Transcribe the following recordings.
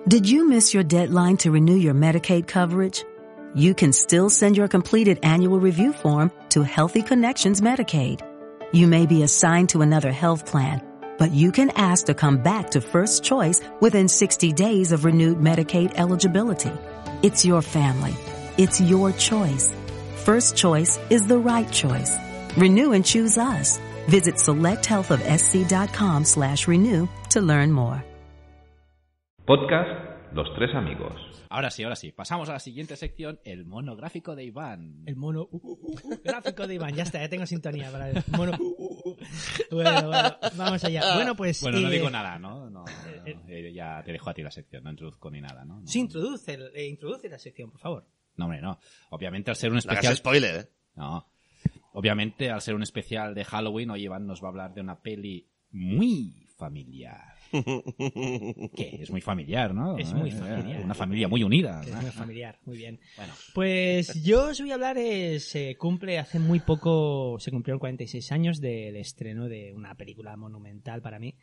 Did you miss your deadline to renew your Medicaid coverage? You can still send your completed annual review form to Healthy Connections Medicaid. You may be assigned to another health plan, but you can ask to come back to First Choice within 60 days of renewed Medicaid eligibility. It's your family. It's your choice. First Choice is the right choice. Renew and choose us. Visit selecthealthofsc.com/renew to learn more. Podcast Los Tres Amigos. Ahora sí. Pasamos a la siguiente sección, el monográfico de Iván. El gráfico de Iván. Ya está, ya tengo sintonía para el mono. Bueno, vamos allá. Bueno, pues... Bueno, no digo nada, ¿no? Ya te dejo a ti la sección, no introduzco ni nada, ¿no? Sí, introduce la sección, por favor. No, hombre, no. Obviamente al ser un especial... No hagas spoiler, ¿eh? No. Obviamente al ser un especial de Halloween, hoy Iván nos va a hablar de una peli muy familiar. ¿Qué? Es muy familiar, ¿no? Es muy familiar. Una familia muy unida. Es muy familiar, muy bien. Bueno. Pues yo os voy a hablar, se cumplieron 46 años del estreno de una película monumental para mí.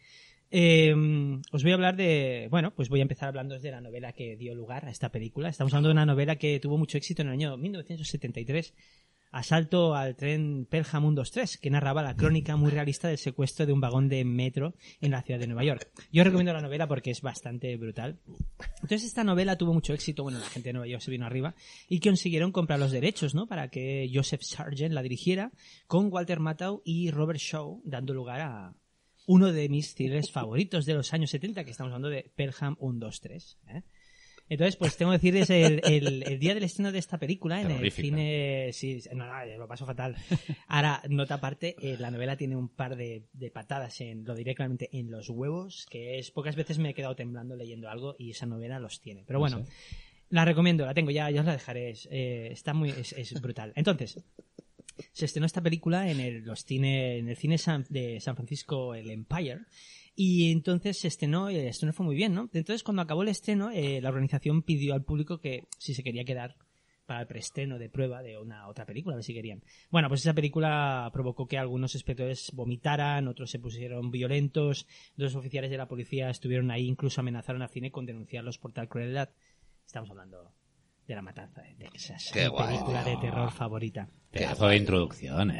Os voy a hablar pues voy a empezar hablando de la novela que dio lugar a esta película. Estamos hablando de una novela que tuvo mucho éxito en el año 1973. Asalto al tren Pelham 123, que narraba la crónica muy realista del secuestro de un vagón de metro en la ciudad de Nueva York. Yo recomiendo la novela porque es bastante brutal. Entonces esta novela tuvo mucho éxito, la gente de Nueva York se vino arriba y consiguieron comprar los derechos, ¿no? Para que Joseph Sargent la dirigiera, con Walter Matthau y Robert Shaw dando lugar a uno de mis thrillers favoritos de los años 70, que estamos hablando de Pelham 123, ¿eh? Entonces, pues tengo que decirles el día del estreno de esta película en el cine... Sí, no, lo paso fatal. Ahora, nota aparte, la novela tiene un par de patadas, lo diré claramente, en los huevos, que es pocas veces me he quedado temblando leyendo algo y esa novela los tiene. Pero bueno, la recomiendo, la tengo, ya os la dejaré. Es brutal. Entonces, se estrenó esta película en el cine de San Francisco, el Empire. Y entonces se estrenó, y el estreno fue muy bien, ¿no? Entonces, cuando acabó el estreno, la organización pidió al público que si se quería quedar para el preestreno de prueba de una otra película, a ver si querían. Bueno, pues esa película provocó que algunos espectadores vomitaran, otros se pusieron violentos, dos oficiales de la policía estuvieron ahí, incluso amenazaron al cine con denunciarlos por tal crueldad. Estamos hablando de La Matanza de Texas, mi película de terror favorita. Pedazo de introducción,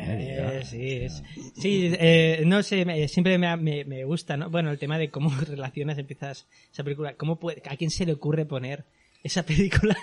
no sé, siempre me gusta, ¿no? Bueno, el tema de cómo relacionas, empiezas esa película, ¿a quién se le ocurre poner esa película?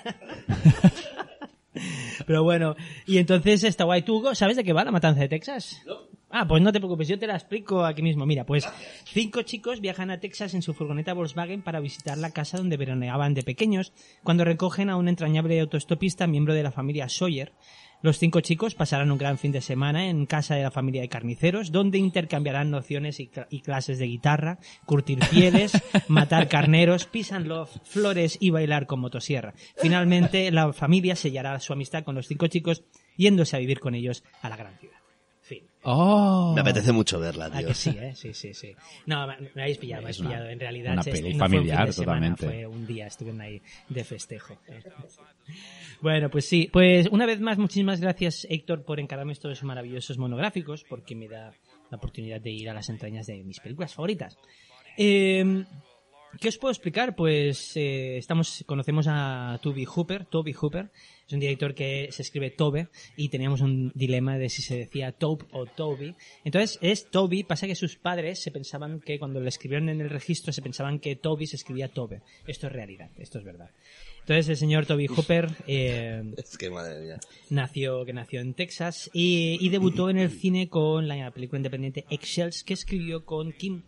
Pero bueno, y entonces está guay. ¿Tú sabes de qué va La Matanza de Texas? No. Ah, pues no te preocupes, yo te la explico aquí mismo. Mira, pues 5 chicos viajan a Texas en su furgoneta Volkswagen para visitar la casa donde veraneaban de pequeños, cuando recogen a un entrañable autoestopista miembro de la familia Sawyer. Los 5 chicos pasarán un gran fin de semana en casa de la familia de carniceros, donde intercambiarán nociones y clases de guitarra, curtir pieles, matar carneros, peace and love, flores y bailar con motosierra. Finalmente, la familia sellará su amistad con los 5 chicos, yéndose a vivir con ellos a la gran ciudad. Fin. Oh. Me apetece mucho verla, tío. ¿A que sí, sí. No, me habéis pillado. En realidad, una peli familiar, totalmente. Fue un día, estuvieron ahí de festejo. Bueno, pues sí. Pues una vez más, muchísimas gracias, Héctor, por encargarme estos maravillosos monográficos, porque me da la oportunidad de ir a las entrañas de mis películas favoritas. ¿Qué os puedo explicar? Pues conocemos a Tobe Hooper. Es un director que se escribe Tobe y teníamos un dilema de si se decía Tobe o Toby. Entonces es Tobe, pasa que sus padres se pensaban que cuando lo escribieron en el registro se pensaban que Tobe se escribía Tobe. Esto es realidad, esto es verdad. Entonces el señor Tobe Hooper es que madre mía. nació en Texas y debutó en el cine con la película independiente Eggshells, que escribió con Kim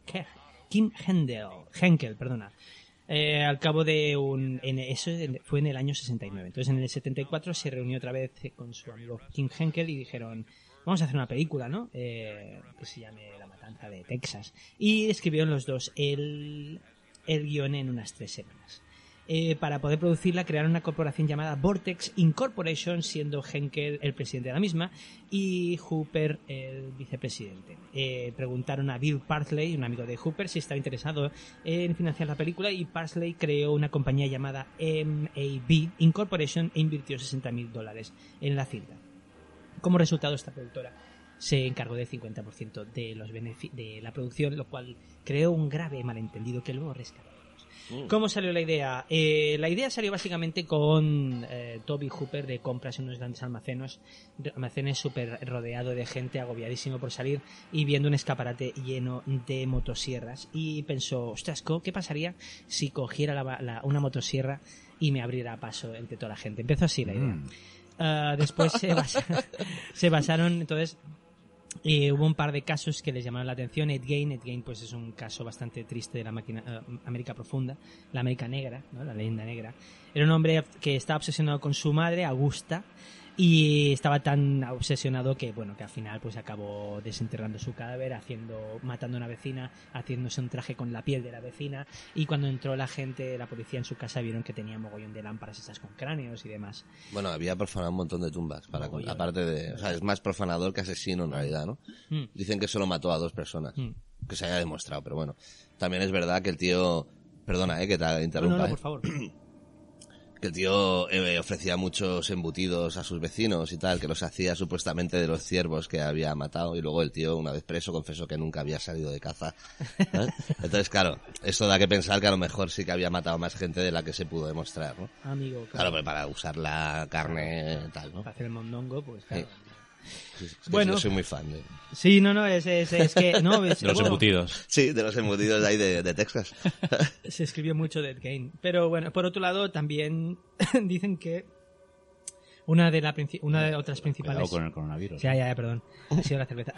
Henkel. Al cabo de eso fue en el año 69. Entonces en el 74 se reunió otra vez con su amigo Kim Henkel y dijeron, vamos a hacer una película, ¿no? Que se llame La Matanza de Texas. Y escribieron los dos el guión en unas 3 semanas. Para poder producirla crearon una corporación llamada Vortex Incorporation, siendo Henkel el presidente de la misma y Hooper el vicepresidente. Preguntaron a Bill Parsley, un amigo de Hooper, si estaba interesado en financiar la película, y Parsley creó una compañía llamada MAB Incorporation e invirtió $60,000 en la cinta. Como resultado, esta productora se encargó del 50% de la producción, lo cual creó un grave malentendido que luego rescató. ¿Cómo salió la idea? La idea salió básicamente con Toby Hooper de compras en unos grandes almacenes súper rodeado de gente, agobiadísimo por salir y viendo un escaparate lleno de motosierras. Y pensó, ostras, ¿qué pasaría si cogiera una motosierra y me abriera paso entre toda la gente? Empezó así la idea. Después se basaron, entonces... hubo un par de casos que les llamaron la atención. Ed Gein pues es un caso bastante triste de la América profunda, la América negra, ¿no? La leyenda negra. Era un hombre que estaba obsesionado con su madre, Augusta, y estaba tan obsesionado que al final pues acabó desenterrando su cadáver, matando a una vecina, haciéndose un traje con la piel de la vecina, y cuando entró la policía en su casa vieron que tenía mogollón de lámparas hechas con cráneos y demás. Bueno, había profanado un montón de tumbas, aparte de... O sea, es más profanador que asesino en realidad, ¿no? Dicen que solo mató a 2 personas, que se haya demostrado, pero bueno. También es verdad que el tío... Perdona, que te interrumpa. No, por favor. Que el tío ofrecía muchos embutidos a sus vecinos y tal, que los hacía supuestamente de los ciervos que había matado, y luego el tío, una vez preso, confesó que nunca había salido de caza. Entonces, claro, esto da que pensar que a lo mejor sí que había matado más gente de la que se pudo demostrar, ¿no? Amigo, claro, pero para usar la carne tal, ¿no? Para hacer el mondongo, pues claro. Es que bueno, yo soy muy fan de... Sí, es que... No, de los embutidos. Sí, de los embutidos de ahí de Texas. Se escribió mucho de Ed Gein. Pero bueno, por otro lado, también dicen que una de otras principales... Cuidado con el coronavirus. Ya, perdón. Ha sido la cerveza.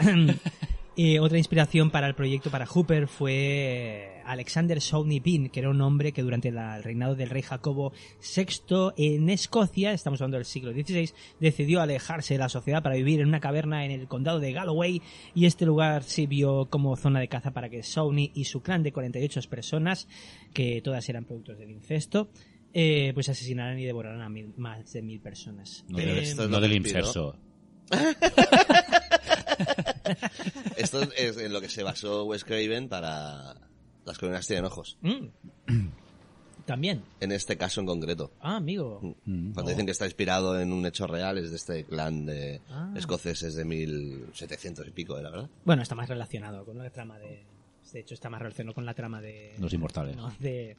Otra inspiración para el proyecto, para Hooper, fue Alexander Shawnee Bean, que era un hombre que durante el reinado del rey Jacobo VI en Escocia, estamos hablando del siglo XVI, decidió alejarse de la sociedad para vivir en una caverna en el condado de Galloway, y este lugar sirvió como zona de caza para que Shawnee y su clan de 48 personas, que todas eran productos del incesto, pues asesinaran y devoraran a más de 1000 personas. No del incesto. Esto es en lo que se basó Wes Craven para Las colinas tienen ojos. También. En este caso en concreto. Ah, amigo. Cuando dicen que está inspirado en un hecho real, es de este clan de escoceses de 1700 y pico, la verdad. Bueno, está más relacionado con la trama de... De hecho, está más relacionado con la trama de... Los inmortales. No,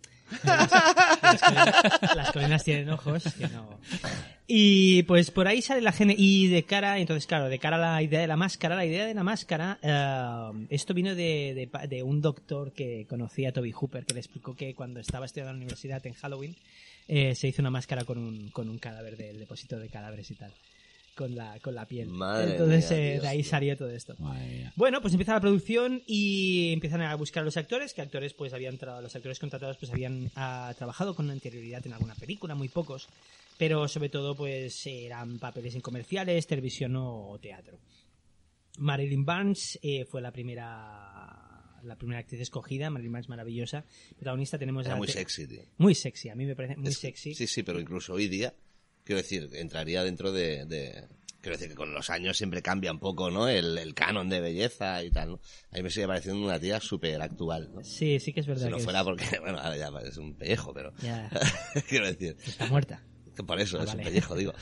las colinas tienen ojos, que no... Y pues por ahí sale la gente... Y de cara a la idea de la máscara, esto vino de un doctor que conocía a Toby Hooper, que le explicó que cuando estaba estudiando en la universidad en Halloween, se hizo una máscara con un cadáver del depósito de cadáveres y tal. Con la piel. Madre Entonces mía, Dios, de ahí tío. salió todo esto. Bueno, pues empieza la producción y empiezan a buscar a los actores, los actores contratados pues habían trabajado con anterioridad en alguna película, muy pocos, pero sobre todo pues eran papeles en comerciales, televisión o teatro. Marilyn Barnes fue la primera actriz escogida. Marilyn Barnes, maravillosa protagonista. Tenemos Era muy sexy, tío. Muy sexy, a mí me parece muy sexy. Sí, pero incluso hoy día, quiero decir, entraría dentro de... Quiero decir que con los años siempre cambia un poco, ¿no? El canon de belleza y tal, ¿no? A mí me sigue pareciendo una tía súper actual, ¿no? Sí que es verdad. Si no fuera porque, bueno, ahora ya es un pellejo, pero... Ya. Quiero decir... Está muerta. Que por eso es vale. un pellejo, digo.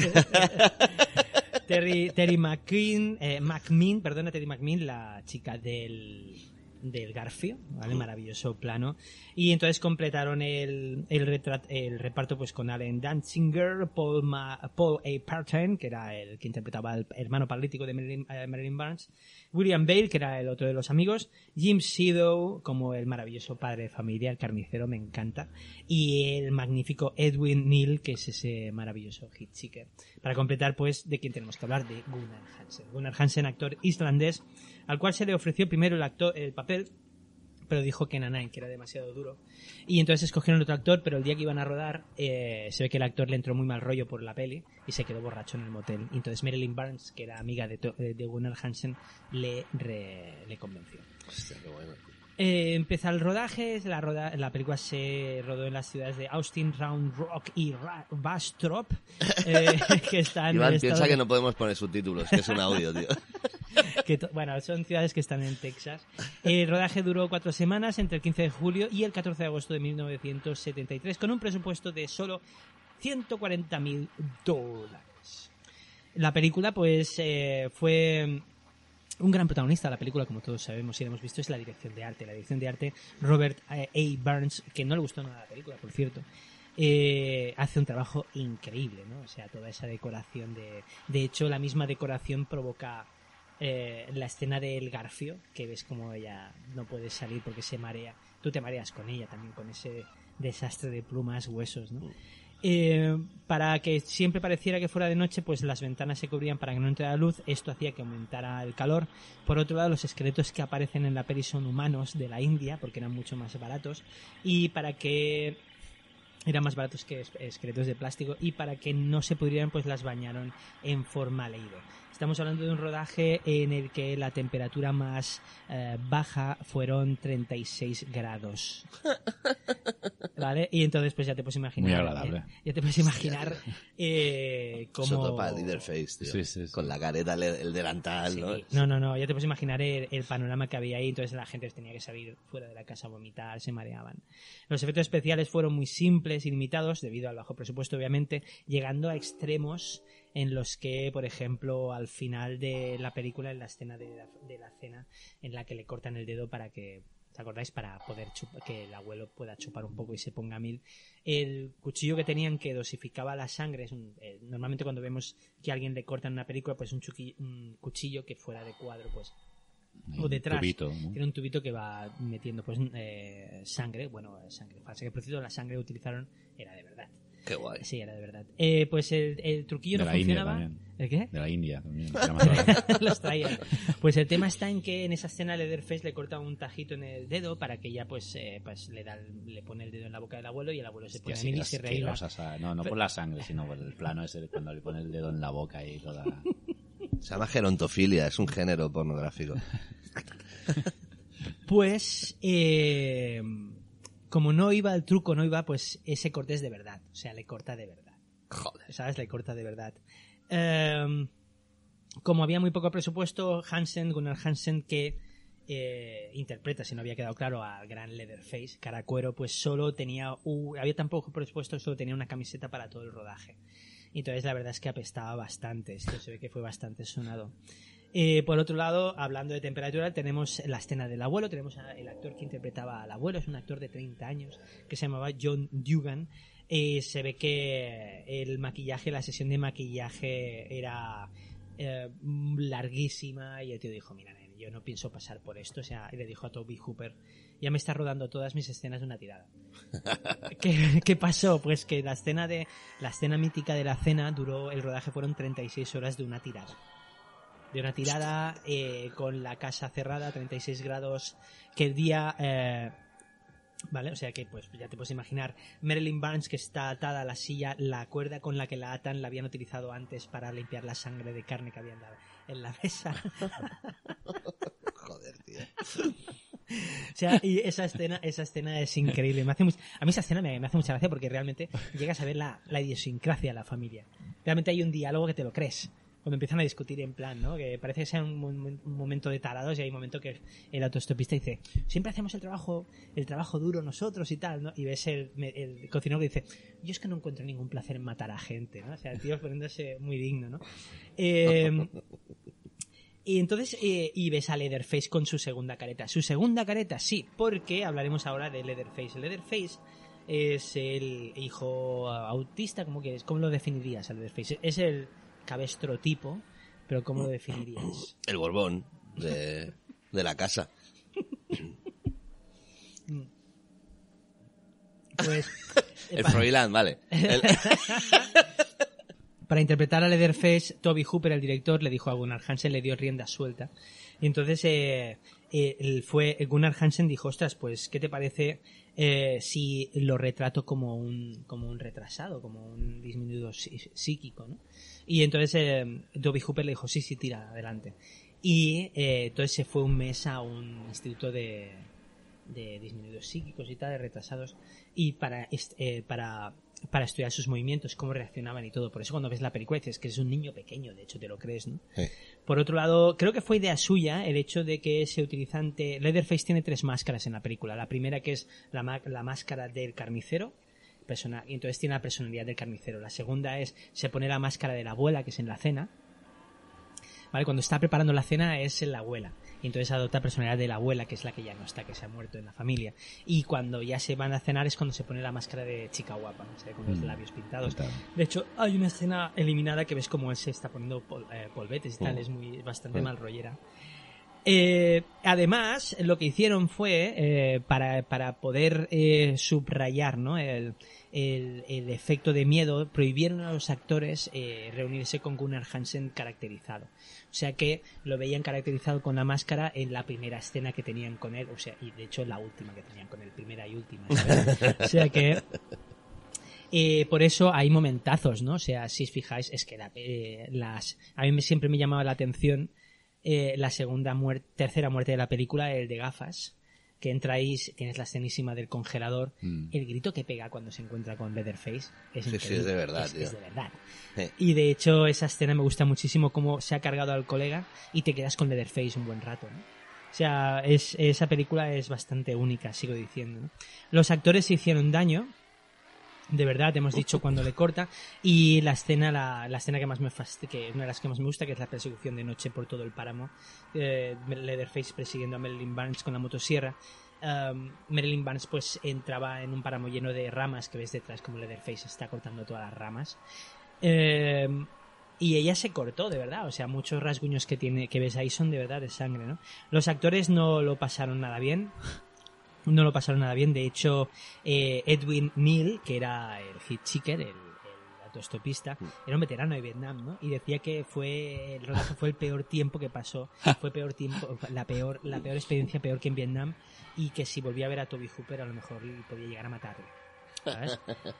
Terry McMean, la chica del Garfio, ¿vale? Maravilloso plano. Y entonces completaron el reparto pues con Allen Danziger, Paul A. Partain, que era el que interpretaba al hermano paralítico de Marilyn Barnes, William Bale, que era el otro de los amigos, Jim Sido como el maravilloso padre de familia, el carnicero, me encanta, y el magnífico Edwin Neal, que es ese maravilloso hitchhiker. Para completar, pues, ¿de quién tenemos que hablar? De Gunnar Hansen. Gunnar Hansen, actor islandés, al cual se le ofreció primero el papel, pero dijo que Nanai, que era demasiado duro. Y entonces escogieron otro actor, pero el día que iban a rodar, se ve que el actor le entró muy mal rollo por la peli y se quedó borracho en el motel. Y entonces Marilyn Barnes, que era amiga de Gunnar Hansen, le convenció. Hostia, qué bueno. Empieza el rodaje, la película se rodó en las ciudades de Austin, Round Rock y Bastrop, que están Iván en piensa que no podemos poner subtítulos, que es un audio, tío. Bueno, son ciudades que están en Texas. El rodaje duró 4 semanas, entre el 15 de julio y el 14 de agosto de 1973, con un presupuesto de solo $140,000. La película, pues, fue Un gran protagonista de la película, como todos sabemos y hemos visto, es la dirección de arte. La dirección de arte, Robert A. Burns, que no le gustó nada la película, por cierto, hace un trabajo increíble, ¿no? O sea, toda esa decoración de hecho, la misma decoración provoca la escena del garfio, que ves como ella no puede salir porque se marea. Tú te mareas con ella también, con ese desastre de plumas, huesos, ¿no? Para que siempre pareciera que fuera de noche, pues las ventanas se cubrían para que no entrara luz. Esto hacía que aumentara el calor. Por otro lado, los esqueletos que aparecen en la peli son humanos de la India, porque eran mucho más baratos, y para que eran más baratos que esqueletos de plástico, y para que no se pudrieran, pues las bañaron en formaldehído. Estamos hablando de un rodaje en el que la temperatura más baja fueron 36 grados. ¿Vale? Y entonces pues ya te puedes imaginar... Muy agradable. Ya te puedes imaginar cómo... Sobre para Leatherface, tío. Sí, sí, sí. Con la careta, el delantal, Sí. ¿no? No, ya te puedes imaginar el panorama que había ahí. Entonces la gente tenía que salir fuera de la casa a vomitar, se mareaban. Los efectos especiales fueron muy simples y limitados, debido al bajo presupuesto, obviamente, llegando a extremos en los que, por ejemplo, al final de la película, en la escena de la cena, en la que le cortan el dedo para que... ¿Os acordáis? Para poder que el abuelo pueda chupar un poco y se ponga 1000. El cuchillo que tenían, que dosificaba la sangre, normalmente cuando vemos que a alguien le cortan una película, pues un cuchillo que fuera de cuadro, pues, o detrás, tubito, ¿no? tiene un tubito que va metiendo pues sangre falsa, que por cierto la sangre que utilizaron era de verdad. Qué guay. Sí, era de verdad. Pues el truquillo De no la India funcionaba. también. ¿El qué? De la India también. Era más barato. Los traían. Pues el tema está en que en esa escena Leatherface le corta un tajito en el dedo para que ella pues le pone el dedo en la boca del abuelo y el abuelo se pone a mil y se reíba. No por la sangre, sino por el plano ese de cuando le pone el dedo en la boca y toda... Se llama gerontofilia, es un género pornográfico. Pues como no iba el truco, pues ese corte es de verdad. O sea, le corta de verdad. Joder. ¿Sabes? Le corta de verdad. Como había muy poco presupuesto, Gunnar Hansen, que interpreta, si no había quedado claro, al gran Leatherface, cara cuero, pues solo tenía había tan poco presupuesto, solo tenía una camiseta para todo el rodaje. Y entonces la verdad es que apestaba bastante. Esto se ve que fue bastante sonado. Por otro lado, hablando de temperatura, tenemos la escena del abuelo. Tenemos el actor que interpretaba al abuelo, es un actor de 30 años que se llamaba John Dugan. Se ve que el maquillaje, la sesión de maquillaje era larguísima, y el tío dijo: mira, yo no pienso pasar por esto. O sea, y le dijo a Toby Hooper: ya me está rodando todas mis escenas de una tirada. ¿Qué pasó? Pues que la escena mítica de la cena el rodaje fueron 36 horas de una tirada. De una tirada con la casa cerrada, 36 grados, que el día... ¿Vale? O sea que pues ya te puedes imaginar, Marilyn Burns, que está atada a la silla, la cuerda con la que la atan la habían utilizado antes para limpiar la sangre de carne que había en la mesa. Joder, tío. O sea, y esa escena es increíble. A mí esa escena me hace mucha gracia porque realmente llegas a ver la idiosincrasia de la familia. Realmente hay un diálogo que te lo crees. Cuando empiezan a discutir en plan, ¿no? Que parece que sea un momento de tarados, y hay un momento que el autoestopista dice: siempre hacemos el trabajo duro nosotros y tal, ¿no? Y ves el cocinero que dice: yo es que no encuentro ningún placer en matar a gente, ¿no? O sea, el tío poniéndose muy digno, ¿no? Y entonces, y ves a Leatherface con su segunda careta. Su segunda careta, sí, porque hablaremos ahora de Leatherface. Leatherface es el hijo autista, ¿cómo lo definirías a Leatherface? Es el cabestro tipo, pero ¿cómo lo definirías? El Borbón de la casa. Pues el Froilán, vale. Para interpretar a Leatherface, Toby Hooper, el director, le dijo a Gunnar Hansen, le dio rienda suelta. Y entonces Gunnar Hansen dijo: ostras, pues ¿qué te parece si lo retrato como un retrasado, como un disminuido psíquico, ¿no? Y entonces Toby Hooper le dijo: sí, tira, adelante. Y entonces se fue un mes a un instituto de disminuidos psíquicos y tal, de retrasados, y para estudiar sus movimientos, cómo reaccionaban y todo. Por eso cuando ves la película dices que es un niño pequeño, de hecho te lo crees, ¿no? Sí. Por otro lado, creo que fue idea suya el hecho de que se utilizan... Leatherface tiene 3 máscaras en la película. La primera, que es la máscara del carnicero, y entonces tiene la personalidad del carnicero. La segunda se pone la máscara de la abuela, que es en la cena, ¿vale? Cuando está preparando la cena es la abuela. Y entonces adopta personalidad de la abuela, que es la que ya no está, que se ha muerto en la familia. Y cuando ya se van a cenar es cuando se pone la máscara de chica guapa, ¿no? Con los labios pintados. De hecho, hay una escena eliminada que ves como él se está poniendo polvetes y tal, es bastante mal rollera. Además, lo que hicieron fue, para poder subrayar, ¿no? el efecto de miedo, prohibieron a los actores reunirse con Gunnar Hansen caracterizado. O sea que lo veían caracterizado con la máscara en la primera escena que tenían con él, o sea, y de hecho la última que tenían con él, primera y última, ¿sabes? O sea que por eso hay momentazos, ¿no? O sea, si os fijáis, es que a mí siempre me llamaba la atención la tercera muerte de la película, el de gafas, que entra ahí, tienes la escenísima del congelador, el grito que pega cuando se encuentra con Leatherface es increíble. Sí, es de verdad, tío. Es de verdad. Y de hecho esa escena me gusta muchísimo, cómo se ha cargado al colega y te quedas con Leatherface un buen rato, ¿no? O sea, esa película es bastante única, sigo diciendo, ¿no? Los actores se hicieron daño, de verdad, hemos dicho cuando le corta, y la escena que más me que una de las que más me gusta, que es la persecución de noche por todo el páramo, Leatherface persiguiendo a Marilyn Barnes con la motosierra. Marilyn Barnes pues entraba en un páramo lleno de ramas, que ves detrás como Leatherface está cortando todas las ramas, y ella se cortó, de verdad. O sea, muchos rasguños que ves ahí son de verdad de sangre, ¿no? Los actores no lo pasaron nada bien. De hecho, Edwin Neal, que era el hitchhiker, el autostopista, era un veterano de Vietnam, ¿no? Y decía que el rodaje fue el peor tiempo que pasó, la peor experiencia, peor que en Vietnam, y que si volvía a ver a Toby Hooper a lo mejor podía llegar a matarlo, ¿sabes?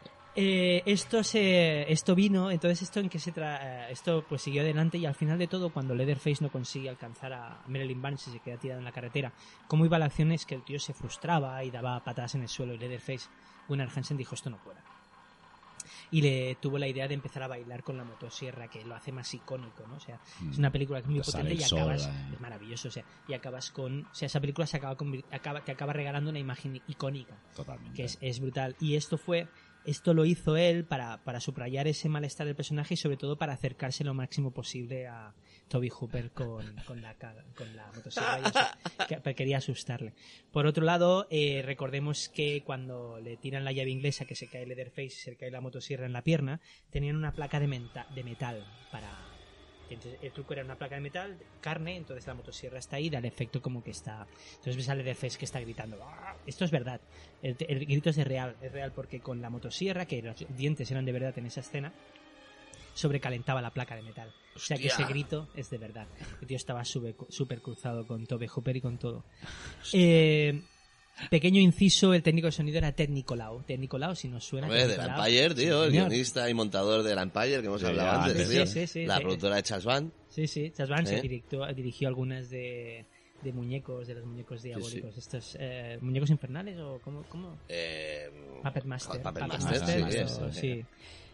Esto vino, entonces esto pues siguió adelante, y al final de todo, cuando Leatherface no consigue alcanzar a Marilyn Barnes y se queda tirado en la carretera, cómo iba la acción es que el tío se frustraba y daba patadas en el suelo, y Leatherface, Gunnar Hansen, dijo esto no puede, y le tuvo la idea de empezar a bailar con la motosierra, que lo hace más icónico, ¿no? O sea, es una película que es muy potente y acabas, es maravilloso, o sea, y acabas con, o sea, esa película te acaba regalando una imagen icónica. Totalmente. Que es brutal, y esto lo hizo él para subrayar ese malestar del personaje, y sobre todo para acercarse lo máximo posible a Toby Hooper con la motosierra, y eso, que quería asustarle. Por otro lado, recordemos que cuando le tiran la llave inglesa, que se cae Leatherface y se cae la motosierra en la pierna, tenían una placa de metal para... Entonces, el truco era una placa de metal, carne, entonces la motosierra está ahí, da el efecto como que está... Entonces ves a Leatherface que está gritando. ¡Ah! Esto es verdad. El grito es real porque con la motosierra, que los dientes eran de verdad en esa escena, sobrecalentaba la placa de metal. O sea que ese grito es de verdad. El tío estaba súper cruzado con Tobe Hooper y con todo. Pequeño inciso, el técnico de sonido era Ted Nicolau. Ted Nicolau, si nos suena. Hombre, del Empire, tío, el guionista y montador del Empire que hemos hablado antes, tío. Sí, la productora de Charles Band. Sí, Charles Band dirigió algunas de muñecos, de los muñecos diabólicos. Estos muñecos infernales, o cómo Puppet Master. Puppet Master, sí.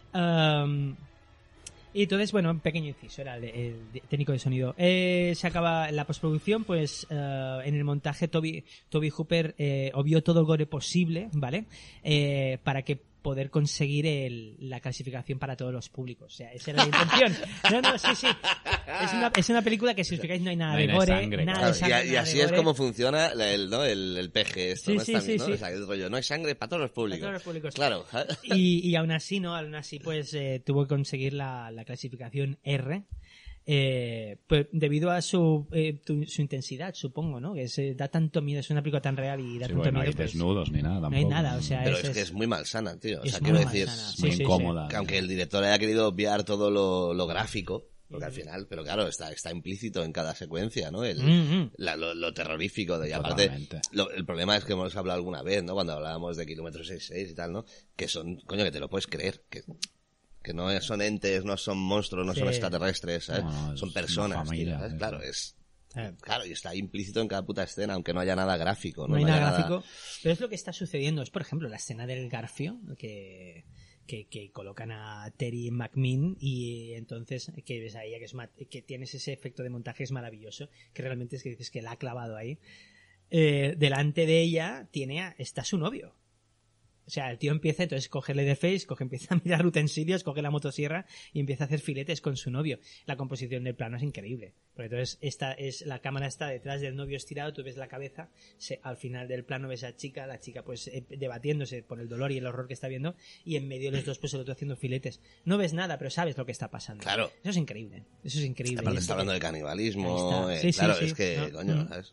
Y entonces, bueno, un pequeño inciso, era el técnico de sonido. Se acaba la postproducción, pues en el montaje Toby Hooper obvió todo el gore posible, ¿vale? Para que poder conseguir la clasificación para todos los públicos. O sea, esa era la intención. No, sí. Es una película que, si os fijáis, no hay nada de gore, nada de sangre. Y así es como funciona el PG, esto, ¿no? Sí. O sea, el rollo, no hay sangre para todos los públicos. Para todos los públicos. Claro. Y aún así, pues tuvo que conseguir la clasificación R. Pues debido a su intensidad, supongo, ¿no? Que da tanto miedo, es una película tan real y da tanto miedo. No hay desnudos ni nada. No hay nada, o sea, pero es que es muy malsana, tío. O sea, es quiero muy decir, malsana. Muy incómoda. que aunque el director haya querido obviar todo lo gráfico, porque al final, pero claro, está implícito en cada secuencia, ¿no? Lo terrorífico de, y aparte, el problema es que hemos hablado alguna vez, ¿no? Cuando hablábamos de Kilómetro 66 y tal, ¿no? Que son, coño, que te lo puedes creer, que no son entes, no son monstruos, no son extraterrestres, ¿sabes? No, son personas, familia, tío, claro, claro, y está implícito en cada puta escena, aunque no haya nada gráfico. No hay nada gráfico, pero es lo que está sucediendo. Es, por ejemplo, la escena del garfio, que colocan a Terry McMinn, y entonces que ves a ella que tienes ese efecto de montaje, es maravilloso, que realmente es que dices que la ha clavado ahí. Delante de ella está su novio. O sea, el tío empieza, entonces coge Leatherface, empieza a mirar utensilios, coge la motosierra y empieza a hacer filetes con su novio. La composición del plano es increíble. Porque entonces la cámara está detrás del novio estirado, tú ves la cabeza, al final del plano ves a la chica pues debatiéndose por el dolor y el horror que está viendo, y en medio de los dos pues el otro haciendo filetes. No ves nada, pero sabes lo que está pasando. Claro. Eso es increíble. Aparte está hablando de canibalismo. Sí, claro, sí. es que, coño, ¿sabes?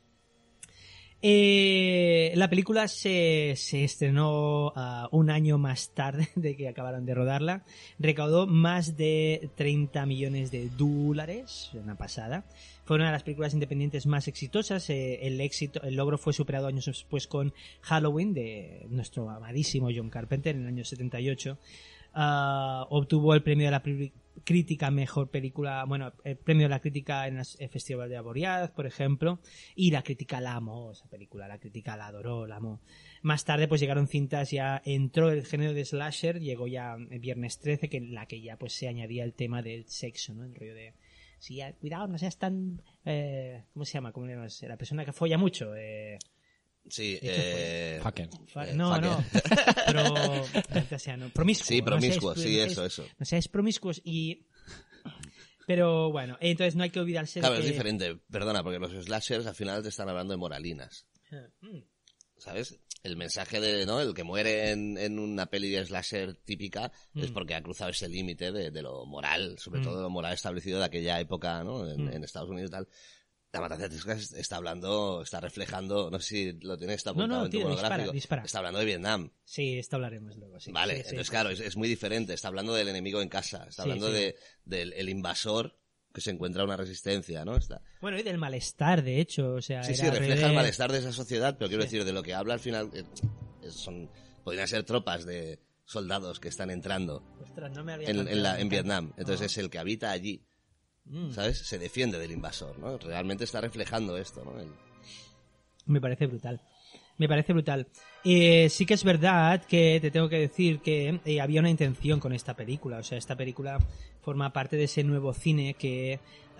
La película se estrenó un año más tarde de que acabaron de rodarla. Recaudó más de 30 millones de dólares, una pasada. Fue una de las películas independientes más exitosas. El logro fue superado años después con Halloween, de nuestro amadísimo John Carpenter, en el año 78. Obtuvo el premio de la crítica mejor película, bueno, el premio de la crítica en el Festival de Avoriaz, por ejemplo, y la crítica la amó, esa película, la crítica la adoró, la amó. Más tarde pues llegaron cintas, ya entró el género de slasher, llegó ya Viernes 13, que en la que ya pues se añadía el tema del sexo, ¿no? El rollo de, sí, cuidado, no seas tan, ¿cómo se llama? ¿Cómo le llamas? La persona que folla mucho, Sí, Fucker. No, pero no, promiscuo. Sí, promiscuo, sí, eso. No seáis promiscuos pero bueno, entonces no hay que olvidarse claro, de que... es diferente, perdona, porque los slashers al final te están hablando de moralinas. ¿Sabes? El mensaje de, ¿no? El que muere en una peli de slasher típica es porque ha cruzado ese límite de lo moral, sobre todo de lo moral establecido de aquella época, ¿no? En Estados Unidos y tal. La Matanza de Texas está reflejando, no sé si lo tienes, está apuntado en tu monográfico. Dispara. Está hablando de Vietnam. Sí, esto hablaremos luego, sí. Vale, Sí, entonces sí. claro, es muy diferente. Está hablando del enemigo en casa, está hablando del invasor que se encuentra una resistencia, ¿no? Bueno, y del malestar, de hecho, o sea... Sí, refleja el malestar de esa sociedad, pero quiero decir, de lo que habla al final, podrían ser tropas de soldados que están entrando Ostras, no me había en Vietnam. Entonces es el que habita allí. ¿Sabes? Se defiende del invasor, ¿no? Realmente está reflejando esto, ¿no? Me parece brutal. Sí que es verdad que te tengo que decir que había una intención con esta película. O sea, esta película forma parte de ese nuevo cine que...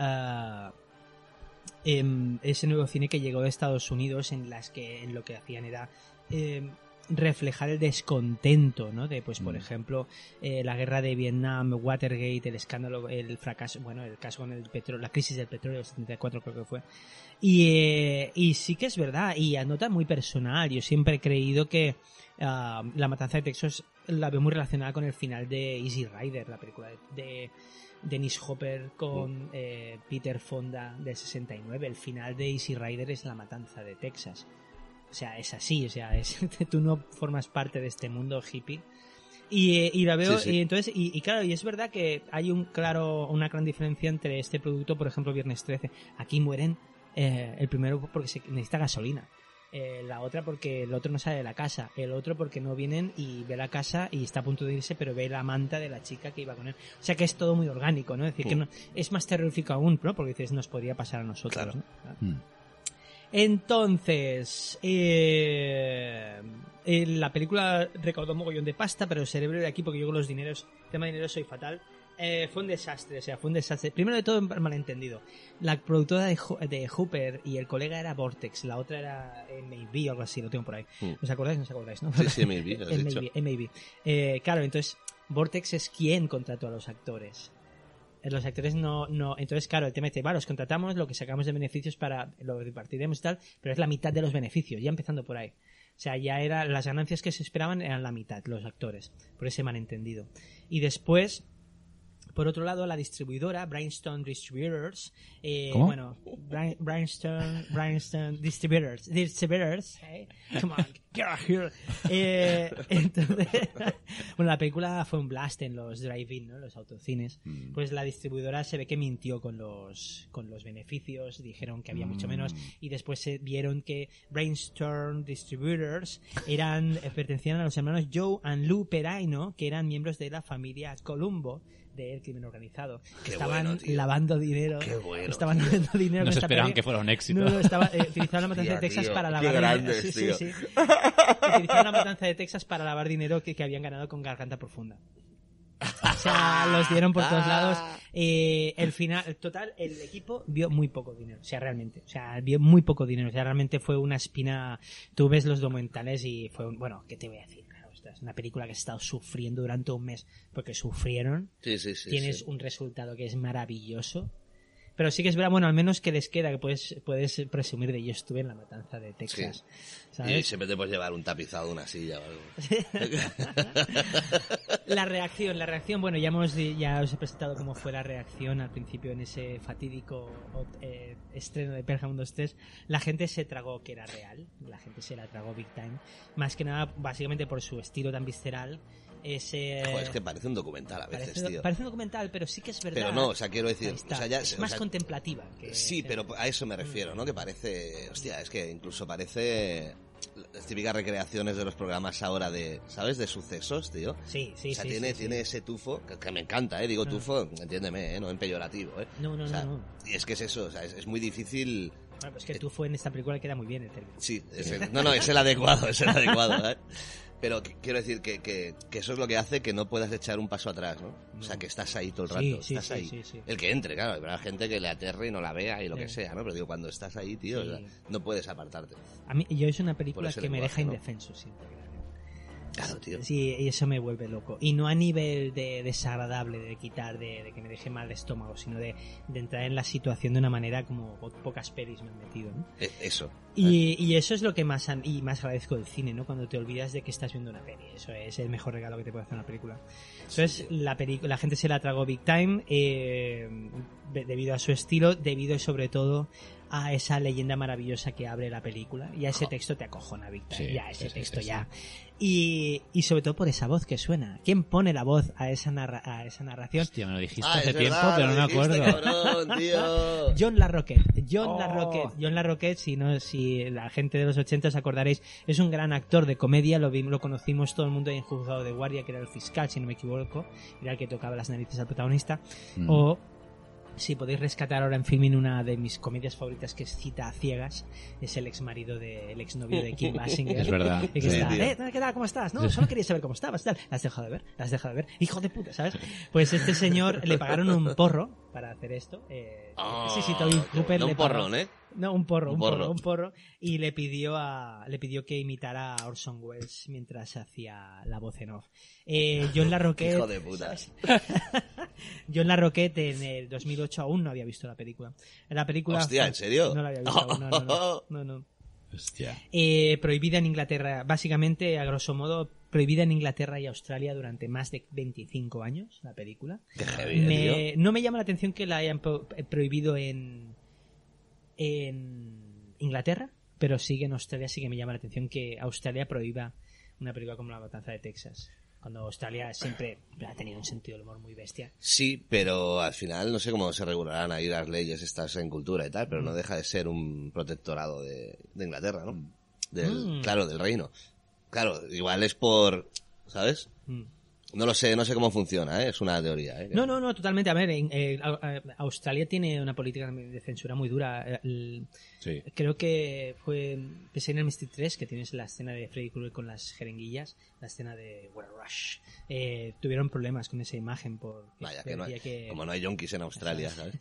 ese nuevo cine que llegó de Estados Unidos, en lo que hacían era... reflejar el descontento, ¿no? De, pues, por ejemplo, la guerra de Vietnam, Watergate, el escándalo, el fracaso, bueno, el caso con el petróleo, la crisis del petróleo del 74 creo que fue. Y sí que es verdad, y a nota muy personal, yo siempre he creído que La Matanza de Texas la veo muy relacionada con el final de Easy Rider, la película de Dennis Hopper con Peter Fonda del 69. El final de Easy Rider es La Matanza de Texas. O sea, es así, o sea, tú no formas parte de este mundo hippie. Y la veo, sí. y entonces, y claro, y es verdad que hay una gran diferencia entre este producto, por ejemplo, Viernes 13. Aquí mueren el primero porque se necesita gasolina. La otra porque el otro no sale de la casa. El otro porque no vienen y ve la casa y está a punto de irse, pero ve la manta de la chica que iba con él. O sea que es todo muy orgánico, ¿no? Es decir, que no, es más terrorífico aún, ¿no? Porque dices, nos podría pasar a nosotros, claro. ¿no? Claro. Entonces, la película recaudó un mogollón de pasta, pero el cerebro de aquí, porque yo con los dineros, tema de dinero soy fatal, fue un desastre, Primero de todo, malentendido. La productora de Hooper y el colega era Vortex, la otra era MAB o algo así, lo tengo por ahí. ¿Os acordáis? ¿No os acordáis? ¿No? Sí, MAB, lo has dicho. MAB. Claro, entonces, Vortex es quien contrató a los actores. Los actores no, entonces claro, el tema dice, los contratamos, lo que sacamos de beneficios lo repartiremos y tal, pero es la mitad de los beneficios, ya empezando por ahí. O sea, ya las ganancias que se esperaban eran la mitad, los actores, por ese malentendido. Y después, por otro lado, la distribuidora, Brainstorm Distributors, ¿Cómo? bueno, Brainstorm Distributors, hey, come on, get out here. Entonces, bueno, la película fue un blast en los drive-in, ¿no? Los autocines. Pues la distribuidora se ve que mintió con los beneficios, dijeron que había mucho menos, y después se vieron que Brainstorm Distributors pertenecían a los hermanos Joe and Lou Perino, que eran miembros de la familia Columbo del crimen organizado. Estaban lavando dinero. Qué bueno. Estaban lavando dinero. No se esperaban que fuera un éxito. No, utilizaban la matanza de Texas para lavar dinero. Sí. Utilizaban la matanza de Texas para lavar dinero que habían ganado con Garganta Profunda. O sea, los dieron por todos lados. El final, total, el equipo vio muy poco dinero. O sea, realmente. O sea, vio muy poco dinero. O sea, realmente fue una espina. Tú ves los documentales y fue bueno, ¿qué te voy a decir? ostras, una película que has estado sufriendo durante un mes porque sufrieron, Sí, tienes sí. un resultado que es maravilloso. Pero sí que es verdad, bueno, al menos que les queda, que puedes presumir de yo estuve en la matanza de Texas, Y ¿sabes? siempre te puedes llevar un tapizado de una silla o algo. La reacción, bueno, ya os he presentado cómo fue la reacción al principio en ese fatídico estreno de Pearl Harbor 2-3. La gente se tragó que era real, la gente se la tragó big time, más que nada básicamente por su estilo tan visceral. Joder, es que parece un documental a veces, tío. Parece un documental, pero sí que es verdad. Pero no, o sea, quiero decir... Ahí está, o sea, ya, es más contemplativa. Sí, pero a eso me refiero, ¿no? Que parece... Hostia, es que incluso parece... Las típicas recreaciones de los programas ahora de... ¿Sabes? De sucesos, tío. Sí. O sea, tiene ese tufo, que me encanta, ¿eh? Digo tufo, entiéndeme, ¿eh? No en peyorativo, ¿eh? No. Y es que es eso, o sea, es muy difícil... Bueno, pues que tú fue en esta película queda muy bien el término. Sí, es el adecuado, ¿eh? Pero quiero decir que eso es lo que hace que no puedas echar un paso atrás, ¿no? O sea, que estás ahí todo el rato, estás ahí. Sí. El que entre, claro, habrá gente que le aterre y no la vea y lo que sea, ¿no? Pero digo, cuando estás ahí, tío, Sí. o sea, no puedes apartarte. A mí, yo es una película Por ese que me lenguaje, deja ¿no? indefenso siempre. Claro, tío. Sí, y eso me vuelve loco. Y no a nivel de desagradable, de quitar, de que me deje mal de estómago, sino de entrar en la situación de una manera como pocas pelis me han metido, ¿no? Eso. Y eso es lo que más agradezco del cine, ¿no? Cuando te olvidas de que estás viendo una peli. Eso es el mejor regalo que te puede hacer una película. Entonces, la gente se la tragó big time debido a su estilo, debido sobre todo a esa leyenda maravillosa que abre la película. Y a ese texto te acojona big time. Sí, ya, ese sí, texto sí. ya. Y sobre todo por esa voz que suena. ¿Quién pone la voz a esa narración? Hostia, me lo dijiste Ah, hace es tiempo, verdad, pero no me lo dijiste, acuerdo. cabrón, tío. John LaRoquette. Oh. John LaRoquette, si la gente de los 80 os acordaréis, es un gran actor de comedia, lo conocimos todo el mundo en Juzgado de Guardia, que era el fiscal, si no me equivoco, era el que tocaba las narices al protagonista, o si podéis rescatar ahora en Filmin una de mis comedias favoritas, que es Cita a ciegas, es el exnovio de Kim Basinger. Es verdad. Y que Sí, está, tío. ¿qué tal? ¿Cómo estás? No, solo quería saber cómo estabas. Tal. ¿La has dejado de ver? Hijo de puta, ¿sabes? Pues este señor le pagaron un porro para hacer esto. Sí, Toby Hooper no le un pagó- porrón, ¿eh? No, un porro. Y le pidió que imitara a Orson Welles mientras hacía la voz en off. John LaRoquette... Hijo de puta. John LaRoquette en el 2008 aún no había visto la película. Hostia, ¿en serio? No la había visto aún, no. Hostia. Prohibida en Inglaterra, básicamente, a grosso modo, prohibida en Inglaterra y Australia durante más de 25 años, la película. Qué heavy, tío. No me llama la atención que la hayan prohibido en Inglaterra, pero sí que en Australia sí que me llama la atención que Australia prohíba una película como La Matanza de Texas. Cuando Australia siempre ha tenido un sentido del humor muy bestia. Sí, pero al final no sé cómo se regularán ahí las leyes estas en cultura y tal, pero no deja de ser un protectorado de Inglaterra, ¿no? Claro, del reino. Claro, igual es por... ¿Sabes? No lo sé, no sé cómo funciona, ¿eh? Es una teoría, ¿eh? No, totalmente. A ver, Australia tiene una política de censura muy dura. Sí. Creo que fue Pesadilla en Mystic 3, que tienes la escena de Freddy Krueger con las jeringuillas, la escena de Where Rush. Tuvieron problemas con esa imagen porque Vaya, como no hay yonkis en Australia, ¿sabes?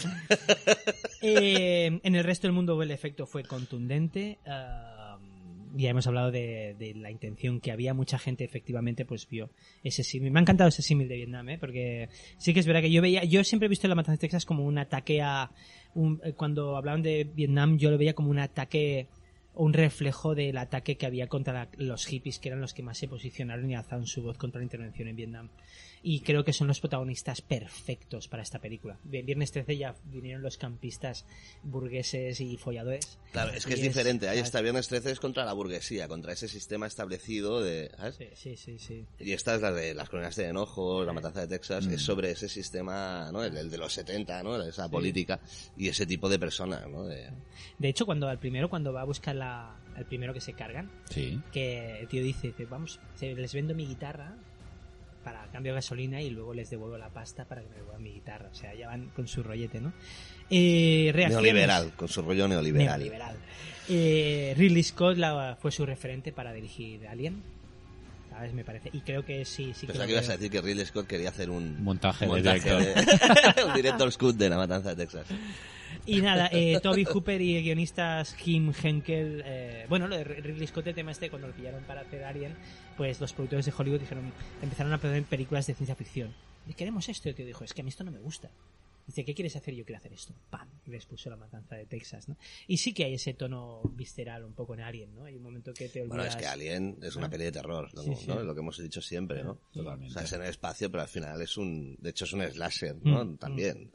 En el resto del mundo el efecto fue contundente. Ya hemos hablado de la intención que había. Mucha gente efectivamente pues vio ese símil. Me ha encantado ese símil de Vietnam, porque sí que es verdad que yo siempre he visto La Matanza de Texas como un ataque cuando hablaban de Vietnam yo lo veía como un ataque, un reflejo del ataque que había contra los hippies, que eran los que más se posicionaron y alzaron su voz contra la intervención en Vietnam. Y creo que son los protagonistas perfectos para esta película. Viernes 13 ya vinieron los campistas burgueses y folladores. Claro, es que es diferente. Ahí está Viernes 13 es contra la burguesía, contra ese sistema establecido de... ¿sabes? Sí. Y esta es la de las crónicas de enojo, La Matanza de Texas, es sobre ese sistema, ¿no? El de los 70, ¿no? Esa política y ese tipo de personas, ¿no? De hecho, cuando va a buscar al primero que se cargan, Sí. que el tío dice, vamos, les vendo mi guitarra para cambio de gasolina y luego les devuelvo la pasta para que me devuelvan mi guitarra. O sea, ya van con su rollete, ¿no? Reacciones. Neoliberal, con su rollo neoliberal. Ridley Scott fue su referente para dirigir Alien, ¿sabes? Me parece. Y creo que sí. Pensaba que ibas a decir que Ridley Scott quería hacer un Montaje de un director's cut de La Matanza de Texas. Y nada, Toby Hooper y guionistas Kim Henkel, bueno, lo de Ridley Scott, el tema este, cuando lo pillaron para hacer Alien, pues los productores de Hollywood empezaron a hacer películas de ciencia ficción. Y queremos esto, y el tío dijo, es que a mí esto no me gusta. Dice, ¿qué quieres hacer? Yo quiero hacer esto. ¡Pam! Y les puso La Matanza de Texas, ¿no? Y sí que hay ese tono visceral un poco en Alien, ¿no? Hay un momento que te olvidas... Bueno, es que Alien es una peli de terror, ¿no? Sí, sí. ¿no? Es lo que hemos dicho siempre, ¿no? Totalmente. O sea, es en el espacio, pero al final de hecho es un slasher, ¿no? También.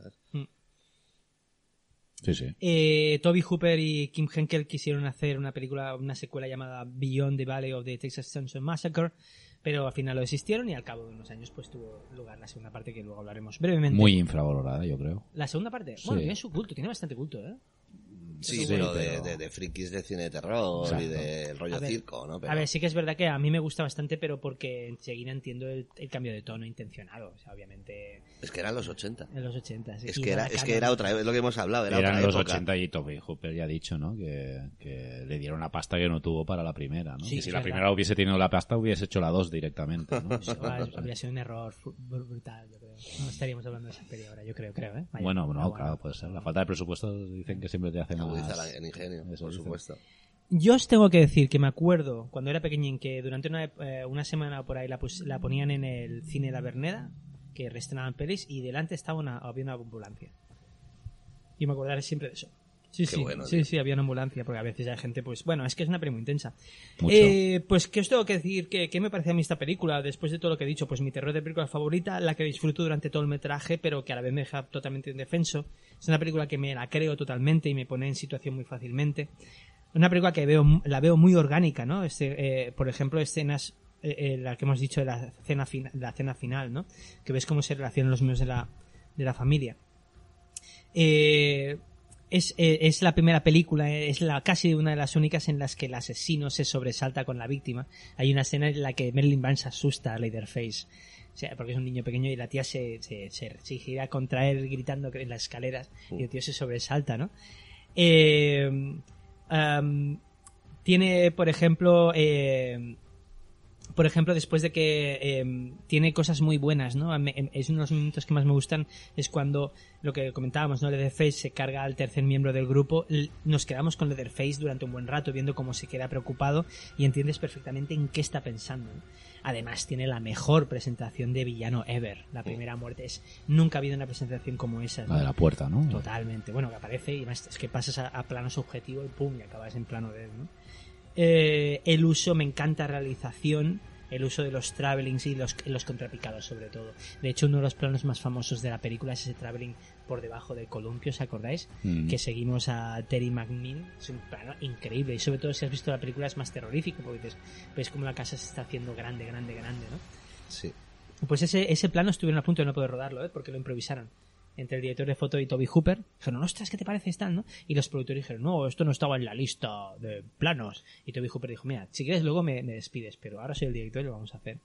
Sí, sí. Toby Hooper y Kim Henkel quisieron hacer una secuela llamada Beyond the Valley of the Texas Chainsaw Massacre, pero al final lo desistieron y al cabo de unos años pues tuvo lugar la segunda parte, que luego hablaremos brevemente. Muy infravalorada, yo creo. La segunda parte, Sí. bueno, tiene su culto, tiene bastante culto, ¿eh? Sí, Sí, pero pero- de frikis de cine de terror Exacto. y del rollo A ver, circo, ¿no? Pero... A ver, sí que es verdad que a mí me gusta bastante, pero porque enseguida entiendo el cambio de tono intencionado. O sea, obviamente Es que eran los 80. en los 80. Sí, Es y que era, Donna es que era Cameron. otra, es lo que hemos hablado, era Eran otra los época. 80 y Toby Hooper ya ha dicho, ¿no? Que le dieron la pasta que no tuvo para la primera, ¿no? Sí, Que es si la verdad. primera hubiese tenido la pasta hubiese hecho la 2 directamente, ¿no? Eso habría sido un error brutal, yo creo. No estaríamos hablando de esa peli ahora, yo creo, ¿eh? Vaya. Bueno, no, Pero claro, puede ser. La falta de presupuesto dicen que siempre te hace Agudiza más... el ingenio, Eso por dicen. supuesto. Yo os tengo que decir que me acuerdo cuando era pequeñín que durante una semana por ahí la ponían en el cine La Verneda, que reestrenaban pelis, y delante había una ambulancia. Y me acordaré siempre de eso. Sí, Qué sí, bueno, sí, tío. sí, había una ambulancia, porque a veces hay gente, pues, bueno, es que es una peli muy intensa. Mucho. Pues, ¿qué os tengo que decir? ¿Qué me parece a mí esta película? Después de todo lo que he dicho, pues mi terror de película favorita, la que disfruto durante todo el metraje, pero que a la vez me deja totalmente indefenso. Es una película que me la creo totalmente y me pone en situación muy fácilmente. Una película que la veo muy orgánica, ¿no? Por ejemplo, escenas, la que hemos dicho de la cena final, ¿no? Que ves cómo se relacionan los miembros de la familia. Es la primera película, casi una de las únicas en las que el asesino se sobresalta con la víctima. Hay una escena en la que Marilyn Manson asusta a Leatherface, o sea, porque es un niño pequeño y la tía se gira contra él gritando en las escaleras y el tío se sobresalta, ¿no? Tiene, por ejemplo, después de que tiene cosas muy buenas, ¿no? Es uno de los momentos que más me gustan, es cuando, lo que comentábamos, ¿no? Leatherface se carga al tercer miembro del grupo, nos quedamos con Leatherface durante un buen rato viendo cómo se queda preocupado y entiendes perfectamente en qué está pensando, ¿no? Además tiene la mejor presentación de villano ever, la primera muerte, nunca ha habido una presentación como esa, ¿no? La de la puerta, ¿no? Totalmente, bueno, que aparece y además es que pasas a plano subjetivo y pum, y acabas en plano de él, ¿no? El uso, me encanta realización, el uso de los travelings y los contrapicados sobre todo. De hecho, uno de los planos más famosos de la película es ese traveling por debajo del columpio, ¿os acordáis? Que seguimos a Terry McMinn, es un plano increíble y sobre todo si has visto la película es más terrorífico porque ves como la casa se está haciendo grande, ¿no? Sí. Pues ese plano estuvieron a punto de no poder rodarlo, porque lo improvisaron. Entre el director de foto y Toby Hooper dijeron, ostras, ¿qué te parece tal, no? Y los productores dijeron, no, esto no estaba en la lista de planos. Y Toby Hooper dijo, mira, si quieres luego me despides, pero ahora soy el director y lo vamos a hacer.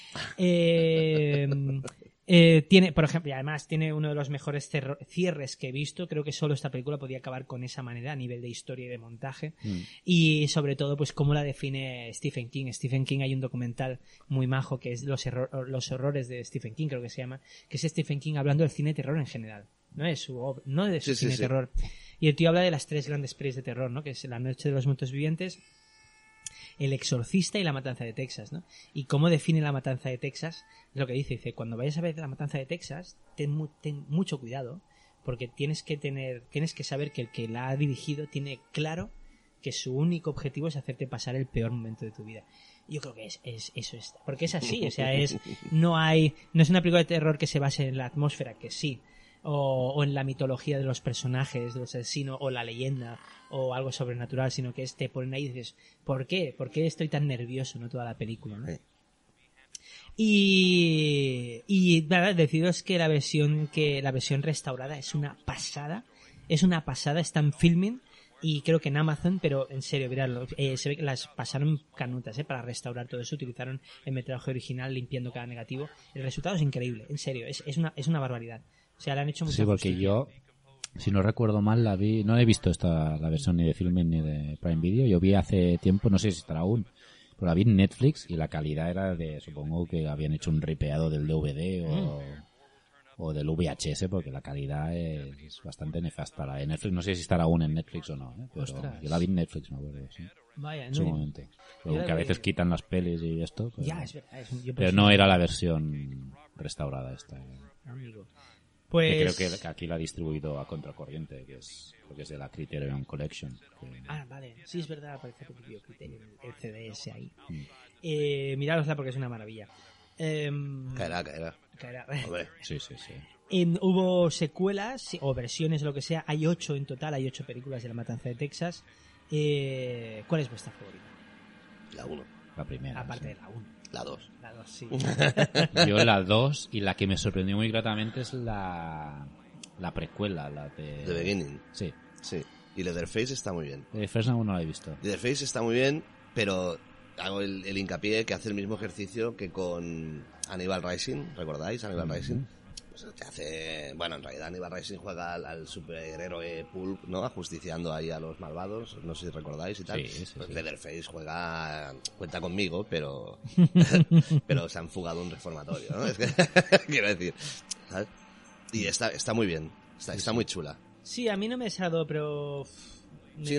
Tiene, por ejemplo, y además tiene uno de los mejores cierres que he visto. Creo que solo esta película podía acabar con esa manera a nivel de historia y de montaje. Y sobre todo, pues cómo la define Stephen King. Stephen King, hay un documental muy majo que es los horrores de Stephen King, creo que se llama, que es Stephen King hablando del cine de terror en general, no de su cine de terror. Y el tío habla de las tres grandes pelis de terror, ¿no? Que es La Noche de los Muertos Vivientes, El Exorcista y La Matanza de Texas, ¿no? Y cómo define La Matanza de Texas, es lo que dice, cuando vayas a ver La Matanza de Texas, ten mucho cuidado, porque tienes que saber que el que la ha dirigido tiene claro que su único objetivo es hacerte pasar el peor momento de tu vida. Yo creo que eso es, porque es así, o sea, no es una película de terror que se base en la atmósfera, que sí, o en la mitología de los personajes, del asesino, o la leyenda, o algo sobrenatural, sino que te ponen ahí y dices, ¿por qué? ¿Por qué estoy tan nervioso, no, toda la película, ¿no? Y nada, deciros que la versión restaurada es una pasada, está en Filmin y creo que en Amazon, pero en serio, miradlo, se ve que las pasaron canutas, para restaurar todo eso, utilizaron el metraje original limpiando cada negativo, el resultado es increíble, en serio, es una barbaridad. O sea, le han hecho mucha Sí, porque justicia. yo, si no recuerdo mal, no he visto la versión ni de Filmin ni de Prime Video. Yo vi hace tiempo, no sé si estará aún, pero la vi en Netflix y la calidad era supongo que habían hecho un ripeado del DVD o del VHS, porque la calidad es bastante nefasta. La de Netflix, no sé si estará aún en Netflix o no, pero Ostras. yo la vi en Netflix, me acuerdo, sí, Vaya, en su no. momento. Yo la Aunque a vi- veces quitan las pelis y esto, pero, Ya, es verdad. Yo pero no era la versión restaurada esta. Amigo. Que Pues... creo que aquí la ha distribuido a Contracorriente, porque es de la Criterion Collection. Ah, vale. Sí, es verdad, aparece el Criterion, el CDS ahí. Mm. Mirárosla porque es una maravilla. Caerá. Caerá. Hombre, Sí, sí, sí. Hubo secuelas o versiones, lo que sea. Hay 8 en total, hay 8 películas de La Matanza de Texas. ¿Cuál es vuestra favorita? la 1, La primera. Aparte sí. de la 1. la 2. La 2, sí. Yo la 2, y la que me sorprendió muy gratamente es la precuela, la de... The Beginning. Sí. Sí. Y Leatherface está muy bien. First no la he visto. Leatherface está muy bien, pero hago el hincapié que hace el mismo ejercicio que con Hannibal Rising, ¿recordáis? Hannibal Rising. Pues te hace... Bueno, en realidad Hannibal Rising juega al superhéroe pulp, ¿no? Ajusticiando ahí a los malvados, no sé si recordáis y tal. Sí, sí, Pues sí. Leatherface cuenta conmigo, pero pero se han fugado un reformatorio, ¿no? Es que, quiero decir, ¿sabes? Y está muy bien, está muy chula. Sí, a mí no me desagradó, pero... Sí,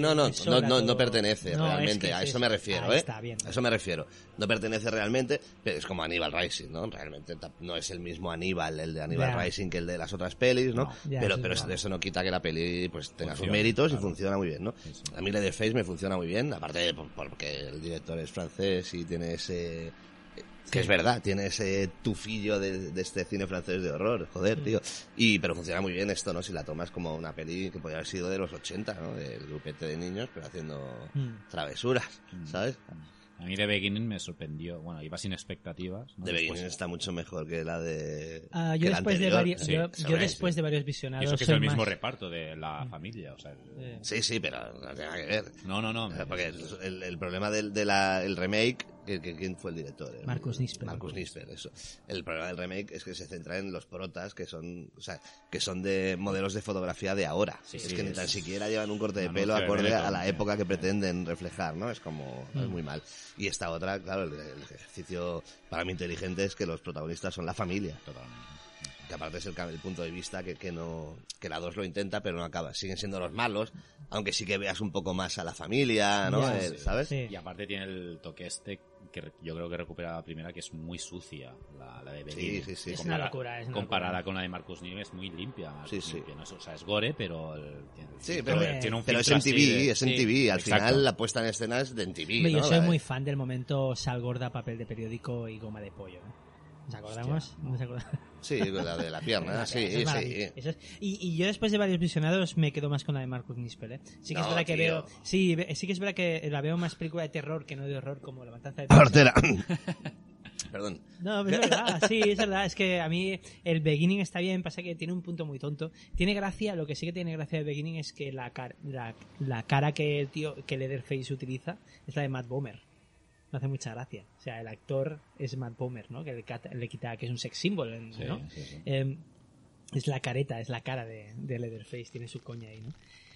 no pertenece No, realmente, es que a es eso me refiero, ahí está bien. A eso me refiero. No pertenece realmente, pero es como Hannibal Rising, ¿no? Realmente no es el mismo Aníbal, el de Hannibal Ya. Rising, que el de las otras pelis, ¿no? No, ya, pero eso es pero verdad. eso no quita que la peli pues tenga sus Funciona, méritos y claro. funciona muy bien, ¿no? Sí, sí. A mí Leatherface me funciona muy bien, aparte de porque el director es francés y tiene ese... Que es verdad, tiene ese tufillo de este cine francés de horror, joder, tío. Pero funciona muy bien esto, ¿no? Si la tomas como una peli que podría haber sido de los 80, ¿no? Del grupete de niños, pero haciendo travesuras, ¿sabes? A mí The Beginning me sorprendió. Bueno, iba sin expectativas, ¿no? The Después- Beginning está mucho mejor que la de... Yo que la después de anterior. varios, Sí, yo ¿sabes? después de varios Y visionados eso que es soy el mismo más- reparto de la familia, o sea... Sí, pero no tiene nada que ver. No. Porque el problema el remake, ¿quién fue el director? Marcus Nispel. Marcus Nispel, eso. El problema del remake es que se centra en los protas que son, o sea, que son de modelos de fotografía de ahora. Sí, es sí, que ni es tan siquiera llevan un corte de un pelo anuncio de acorde Benetton, a la sí. época que pretenden reflejar, ¿no? Es como, es muy mal. Y esta otra, claro, el ejercicio para mí inteligente es que los protagonistas son la familia. Totalmente. Que aparte es el punto de vista que la 2 lo intenta, pero no acaba. Siguen siendo los malos, aunque sí que veas un poco más a la familia, ¿no? Ya, ¿Sabes? sí. Y aparte tiene el toque este que yo creo que recupera la primera, que es muy sucia, la de Beginning. Sí. Es una locura, es una comparada locura. con la de Marcus Nive es muy limpia. Sí, sí. Limpia, ¿no? O sea, es gore, pero... Sí, tiene un pero es filtro en así TV, de- es en sí, TV. Al exacto. final la puesta en escena es de en TV, Hombre, ¿no? yo soy muy fan del momento sal gorda, papel de periódico y goma de pollo. ¿Nos acordamos? Hostia, ¿Nos acordamos? Sí, la de la pierna, sí, Eso es sí. maravilloso. Eso es- y yo después de varios visionados me quedo más con la de Marcus Nispel, ¿eh? Sí que es No, verdad que tío. veo... Sí que es verdad que la veo más película de terror que no de horror, como La Matanza de Texas. Portera. Perdón. No, pero es verdad, sí, es verdad. Es que a mí el Beginning está bien, pasa que tiene un punto muy tonto. Tiene gracia, lo que sí que tiene gracia del Beginning es que la cara que el tío, que Leatherface utiliza es la de Matt Bomer. Me hace mucha gracia. O sea, el actor es Matt Bomer, ¿no? Que le quita, que es un sex symbol, ¿no? Sí, sí. Es la careta, es la cara de Leatherface, tiene su coña ahí, ¿no?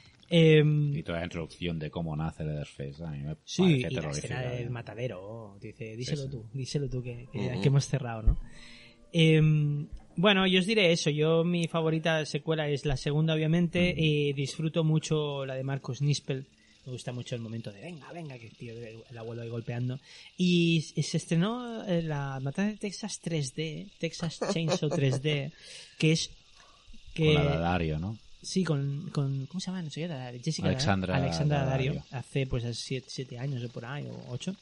Y toda la introducción de cómo nace Leatherface, a mí me Sí, parece y la terrorífica. escena del matadero, dice, díselo Sí. tú, que hemos cerrado, ¿no? Bueno, yo os diré eso, yo mi favorita secuela es la segunda, obviamente, y disfruto mucho la de Marcus Nispel, me gusta mucho el momento de venga, que tío, el abuelo ahí golpeando, y se estrenó la Matanza de Texas 3D, Texas Chainsaw 3D, que es... Con la de Dario, ¿no? Sí, con ¿cómo se llama? No sé qué, Jessica Alexandra Dario, Daddario. hace pues 7 años o por ahí, o 8.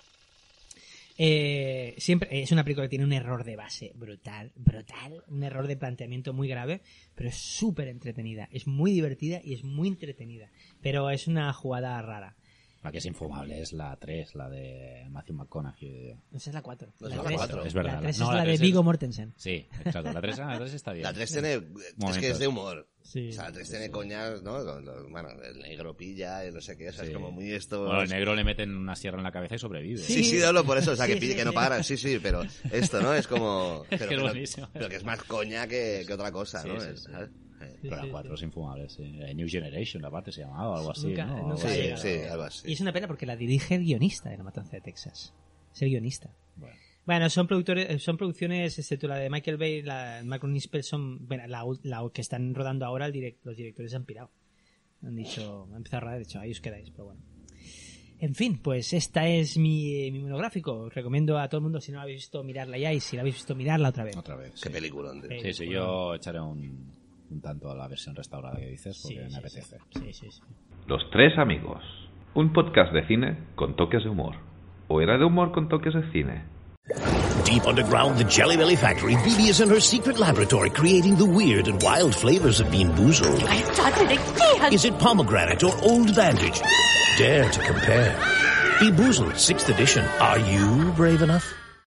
Siempre es una película que tiene un error de base brutal, un error de planteamiento muy grave, pero es súper entretenida, es muy divertida y es muy entretenida, pero es una jugada rara. La que es infumable es la 3, la de Matthew McConaughey. Esa es la 4. No, es La la 3, 4. Es verdad. La 3 No, es la la de 3 Viggo es- Mortensen. Sí, exacto. La 3 está bien. La 3 tiene, es Momentos. que es de humor. Sí. O sea, la 3 tiene coñas, ¿no? Bueno, el negro pilla, y no sé qué, o sea, es Sí. como muy esto... Bueno, el negro le meten una sierra en la cabeza y sobrevive. Sí, hablo por eso, o sea, que Sí, pille sí, que no sí. paran, sí, pero esto, ¿no? Es como... Es que es buenísimo. pero que es más coña que otra cosa, Sí, ¿no? sí, sí. ¿Sabes? Pero la 4 es infumable, sí. New Generation, la parte se llamaba o algo así, Nunca- ¿no? nunca Algo Sí, así. llegado. sí, algo así. Y es una pena porque la dirige el guionista de La Matanza de Texas. Es el guionista. Bueno. Bueno, son producciones, excepto la de Michael Bay, la Macron Nispel, son, bueno, la que están rodando ahora, los directores han pirado. Han dicho, han empezado a rodar, de hecho, ahí os quedáis, pero bueno. En fin, pues esta es mi monográfico. Os recomiendo a todo el mundo, si no la habéis visto, mirarla ya, y si la habéis visto, mirarla otra vez. Qué película. Sí, yo echaré un tanto a la versión restaurada que dices, porque me apetece. Sí. Los Tres Amigos, un podcast de cine con toques de humor. ¿O era de humor con toques de cine? Deep underground the Jelly Belly factory, Phoebe is in her secret laboratory creating the weird and wild flavors of Bean Boozled. I've done it again! Is it pomegranate or Old Bandage? Dare to compare. Bean Boozled, 6th edition. Are you brave enough?